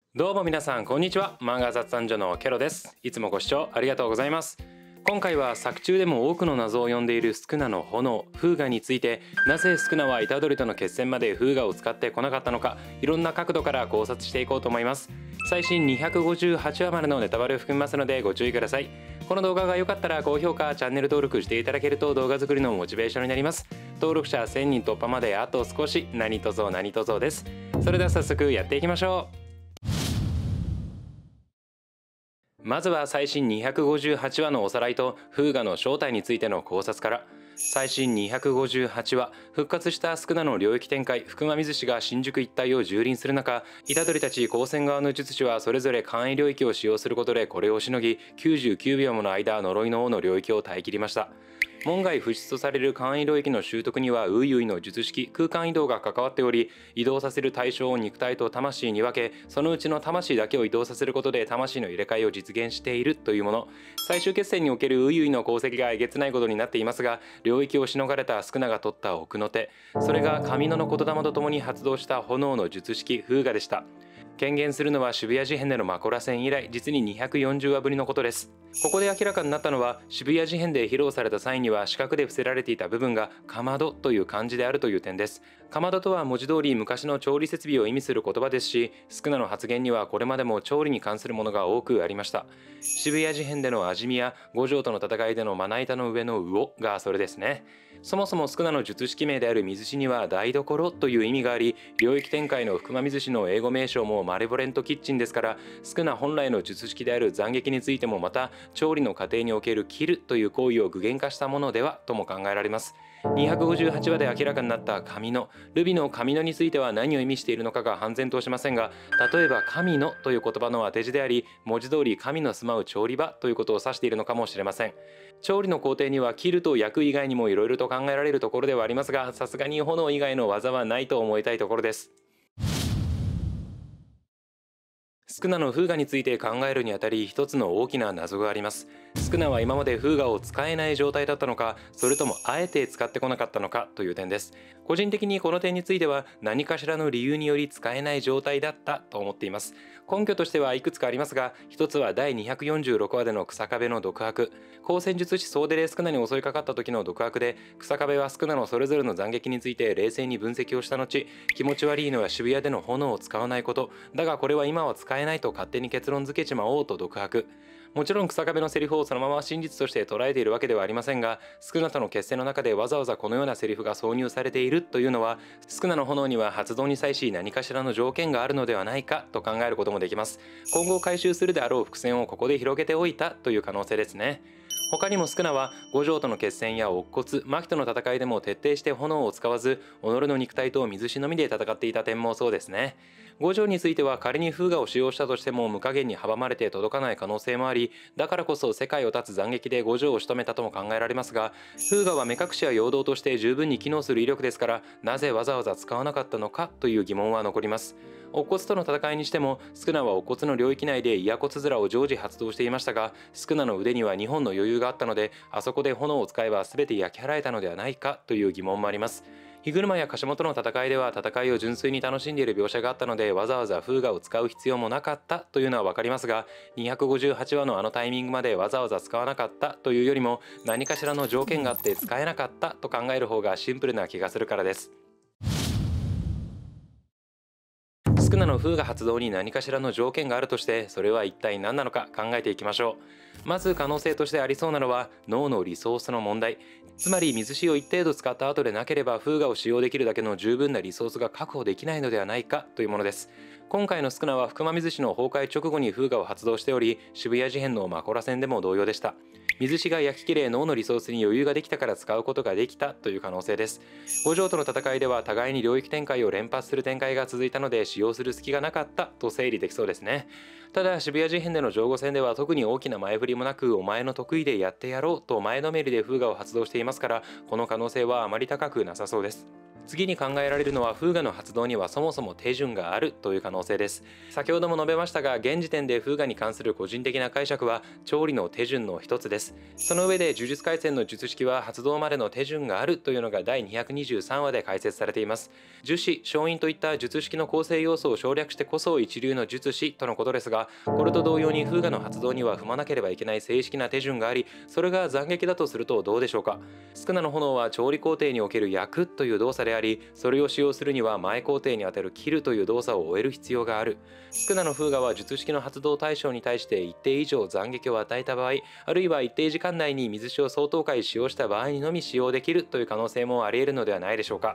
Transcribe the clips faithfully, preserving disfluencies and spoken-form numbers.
どうも皆さんこんにちは。漫画雑談所のケロです。いつもご視聴ありがとうございます。今回は作中でも多くの謎を呼んでいるスクナの炎フーガについて、なぜスクナは虎杖との決戦までフーガを使ってこなかったのか、いろんな角度から考察していこうと思います。最新にひゃくごじゅうはちわまでのネタバレを含みますのでご注意ください。この動画が良かったら高評価、チャンネル登録していただけると動画作りのモチベーションになります。登録者せんにん突破まであと少し、何卒何卒です。それでは早速やっていきましょう。まずは最新にひゃくごじゅうはちわのおさらいとフーガの正体についての考察から。最新にひゃくごじゅうはちわ、復活したスクナの領域展開、福間水氏が新宿一帯を蹂躙する中、虎杖たち高専側の術師はそれぞれ簡易領域を使用することでこれをしのぎ、きゅうじゅうきゅうびょうもの間呪いの王の領域を耐え切りました。門外不出とされる簡易領域の習得にはウイウイの術式空間移動が関わっており、移動させる対象を肉体と魂に分け、そのうちの魂だけを移動させることで魂の入れ替えを実現しているというもの。最終決戦におけるウイウイの功績がえげつないことになっていますが、領域をしのがれたスクナが取った奥の手、それが神野の言霊とともに発動した炎の術式フーガでした。権限するのは渋谷事変でのマコラ戦以来実ににひゃくよんじゅうわぶりのことです。ここで明らかになったのは、渋谷事変で披露された際には四角で伏せられていた部分がかまどという漢字であるという点です。かまどとは文字通り昔の調理設備を意味する言葉ですし、スクナの発言にはこれまでも調理に関するものが多くありました。渋谷事変での味見や五条との戦いでのまな板の上の魚がそれですね。そもそもスクナの術式名である水師には台所という意味があり、領域展開の福間水師の英語名称もマレボレントキッチンですから、スクナ本来の術式である斬撃についてもまた調理の過程における切るという行為を具現化したものではとも考えられます。にひゃくごじゅうはちわで明らかになった神野、ルビの神野については何を意味しているのかが判然としませんが、例えば神野という言葉の当て字であり、文字通り神の住まう調理場ということを指しているのかもしれません。調理の工程には切ると焼く以外にもいろいろと考えられるところではありますが、さすがに炎以外の技はないと思いたいところです。スクナのフーガについて考えるにあたり、一つの大きな謎があります。スクナは今までフーガを使えない状態だったのか、それともあえて使ってこなかったのかという点です。個人的にこの点については何かしらの理由により使えない状態だったと思っています。根拠としてはいくつかありますが、一つはだいにひゃくよんじゅうろくわでの草壁の毒白。光線術師総出でスクナに襲いかかった時の毒白で、草壁はスクナのそれぞれの斬撃について冷静に分析をした後、気持ち悪いのは渋谷での炎を使わないこと、だがこれは今は使えないと勝手に結論付けちまおうと毒白。もちろん草壁のセリフをそのまま真実として捉えているわけではありませんが、スクナとの決戦の中でわざわざこのようなセリフが挿入されているというのは、スクナの炎には発動に際し何かしらの条件があるのではないかと考えることもできます。今後回収するであろう伏線をここで広げておいたという可能性ですね。他にもスクナは五条との決戦や乙骨、マキとの戦いでも徹底して炎を使わず、己の肉体と水師のみで戦っていた点もそうですね。五条については仮にフーガを使用したとしても無加減に阻まれて届かない可能性もあり、だからこそ世界を立つ斬撃で五条を仕留めたとも考えられますが、フーガは目隠しや陽動として十分に機能する威力ですから、なぜわざわざ使わなかったのかという疑問は残ります。乙骨との戦いにしても、スクナは乙骨の領域内でイヤコツ面を常時発動していましたが、スクナの腕にはにほんの余裕があったので、あそこで炎を使えば全て焼き払えたのではないかという疑問もあります。火車や樫本の戦いでは戦いを純粋に楽しんでいる描写があったので、わざわざフーガを使う必要もなかったというのは分かりますが、にひゃくごじゅうはちわのあのタイミングまでわざわざ使わなかったというよりも、何かしらの条件があって使えなかったと考える方がシンプルな気がするからです。スクナのフーガ発動に何かしらの条件があるとして、それは一体何なのか考えていきましょう。まず可能性としてありそうなのは脳のリソースの問題。つまり水師を一定度使った後でなければフーガを使用できるだけの十分なリソースが確保できないのではないかというものです。今回のスクナは福間水師の崩壊直後にフーガを発動しており、渋谷事変のマコラ戦でも同様でした。水師が焼ききれ脳のリソースに余裕ができたから使うことができたという可能性です。五条との戦いでは互いに領域展開を連発する展開が続いたので、使用する隙がなかったと整理できそうですね。ただ渋谷事変での上後戦では特に大きな前振りもなく、お前の得意でやってやろうと前のめりでフーガを発動していますから、この可能性はあまり高くなさそうです。 次に考えられるのは風雅の発動にはそもそも手順があるという可能性です。先ほども述べましたが、現時点で風雅に関する個人的な解釈は調理の手順の一つです。その上で呪術廻戦の術式は発動までの手順があるというのがだいにひゃくにじゅうさんわで解説されています。樹脂、勝因といった術式の構成要素を省略してこそ一流の術師とのことですが、これと同様に風雅の発動には踏まなければいけない正式な手順があり、それが斬撃だとするとどうでしょうか。宿儺の炎は調理工程における焼くという動作であり、それを使用するには前工程にあたる切るという動作を終える必要がある。宿儺の風雅は術式の発動対象に対して一定以上斬撃を与えた場合、あるいは一定時間内に水塩相当回使用した場合にのみ使用できるという可能性もあり得るのではないでしょうか。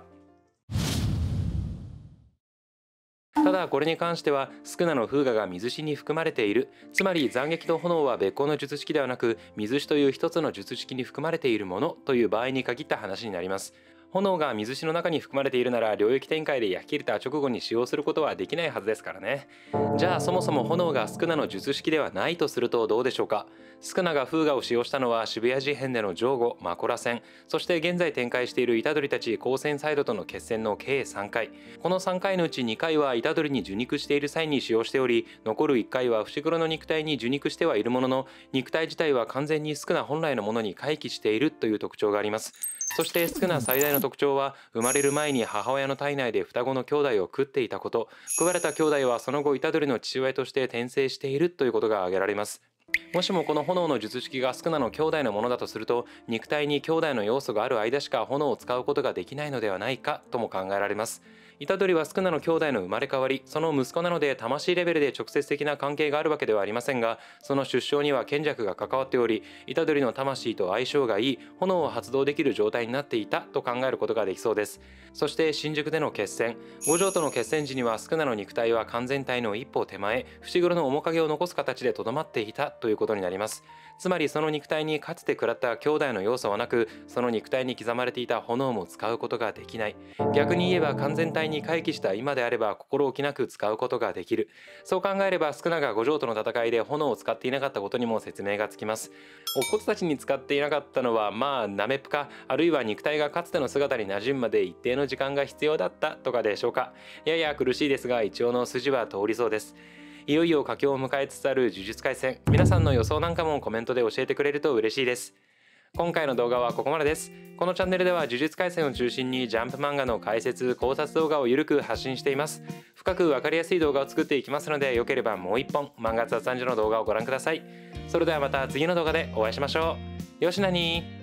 ただこれに関しては宿儺の風雅が水師に含まれている、つまり斬撃と炎は別個の術式ではなく水師という一つの術式に含まれているものという場合に限った話になります。炎が水師の中に含まれているなら領域展開で焼き切れた直後に使用することはできないはずですからね。じゃあそもそも炎が宿儺の術式ではないとするとどうでしょうか。宿儺が風雅を使用したのは渋谷事変での上後マコラ戦、そして現在展開している虎杖たち光線サイドとの決戦の計さんかい。このさんかいのうちにかいは虎杖に受肉している際に使用しており、残るいっかいは伏黒の肉体に受肉してはいるものの、肉体自体は完全に宿儺本来のものに回帰しているという特徴があります。そして宿儺最大の特徴は、生まれる前に母親の体内で双子の兄弟を食っていたこと、食われた兄弟はその後虎杖の父親として転生しているということが挙げられます。もしもこの炎の術式が宿儺の兄弟のものだとすると、肉体に兄弟の要素がある間しか炎を使うことができないのではないかとも考えられます。虎杖は宿儺の兄弟の生まれ変わり、その息子なので魂レベルで直接的な関係があるわけではありませんが、その出生には賢弱が関わっており、虎杖の魂と相性がいい炎を発動できる状態になっていたと考えることができそうです。そして新宿での決戦、五条との決戦時には宿儺の肉体は完全体の一歩手前、伏黒の面影を残す形でとどまっていたということになります。つまりその肉体にかつて食らった兄弟の要素はなく、その肉体に刻まれていた炎も使うことができない。逆に言えば完全体に回帰した今であれば心置きなく使うことができる。そう考えれば宿儺が五条との戦いで炎を使っていなかったことにも説明がつきます。乙骨たちに使っていなかったのはまあナメプか、あるいは肉体がかつての姿に馴染むまで一定の時間が必要だったとかでしょうか。やや苦しいですが一応の筋は通りそうです。いよいよ佳境を迎えつつある呪術廻戦、皆さんの予想なんかもコメントで教えてくれると嬉しいです。今回の動画はここまでです。このチャンネルでは呪術廻戦を中心にジャンプ漫画の解説・考察動画をゆるく発信しています。深く分かりやすい動画を作っていきますので、よければもう一本漫画雑談所の動画をご覧ください。それではまた次の動画でお会いしましょう。よしなに。